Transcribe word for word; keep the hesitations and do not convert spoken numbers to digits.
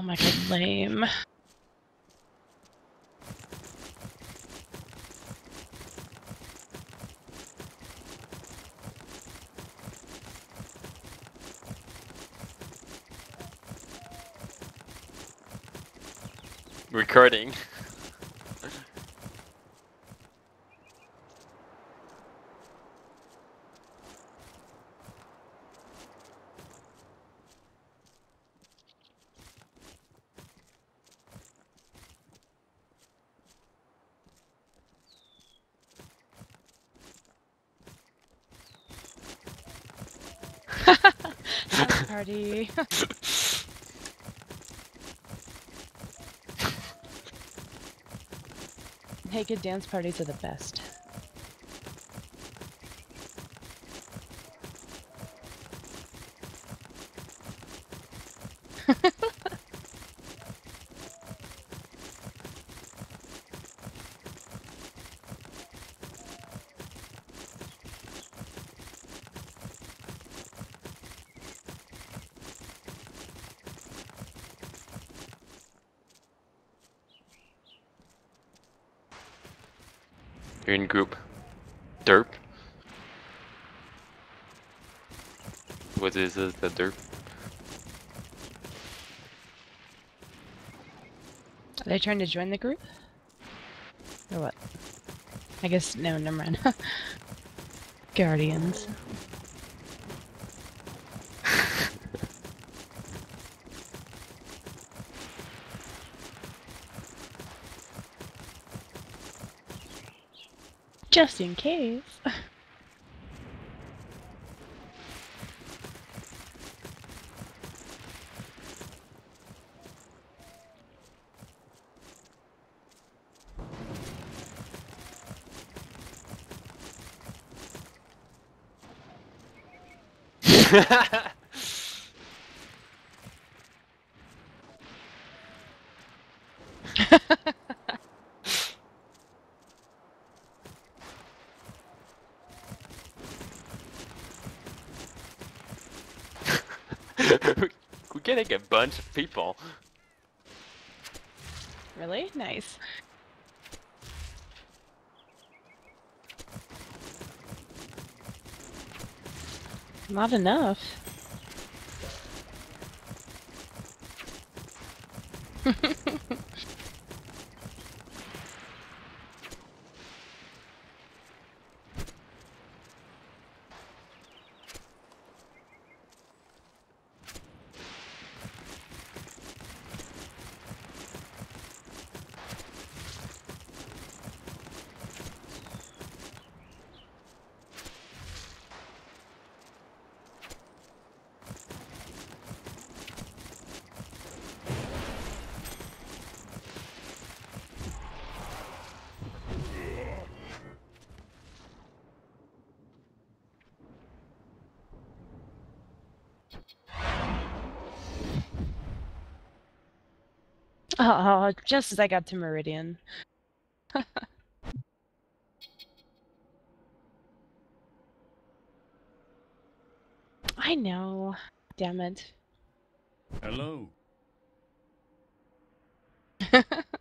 my god, lame. Recording. House party. Hey, good dance parties are the best. You're in group. Derp. What is it, the derp? Are they trying to join the group? Or what? I guess, no, never mind. Guardians. Just in case. We're getting a bunch of people. Really? Nice. Not enough. Oh, just as I got to Meridian. I know. Damn it. Hello.